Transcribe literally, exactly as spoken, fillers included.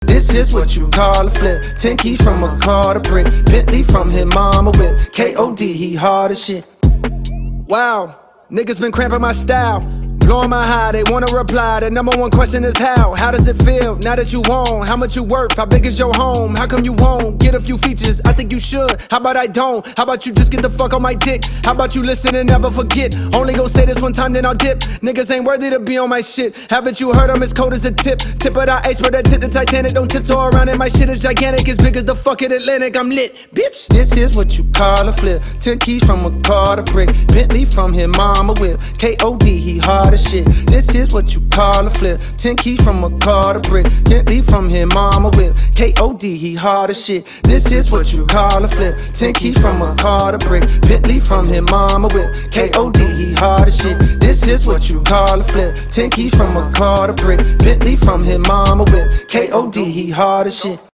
This is what you call a flip. Ten keys from a car to brick. Bentley from his mama whip. K O D, he hard as shit. Wow, niggas been cramping my style, blowing my high, they wanna reply. The number one question is how? How does it feel now that you own? How much you worth? How big is your home? How come you won't get a few features? I think you should. How about I don't? How about you just get the fuck on my dick? How about you listen and never forget? Only gon' say this one time, then I'll dip. Niggas ain't worthy to be on my shit. Haven't you heard I'm as cold as a tip? Tip of the iceberg that tip the Titanic. Don't tiptoe around it, my shit is gigantic. As big as the fucking Atlantic, I'm lit, bitch. This is what you call a flip. Ten keys from a car to brick. Bentley from his mama whip. K O D, he hard as shit. This is what you call a flip. Ten keys from a car to brick. Bentley from his mama whip. K O D, he hard as shit. This is what you call a flip. Ten keys from a car to brick. Bentley from his mama whip. K O D, he hard as shit. This is what you call a flip. Ten keys from a car to brick. Bentley from his mama whip. K O D, he hard as shit.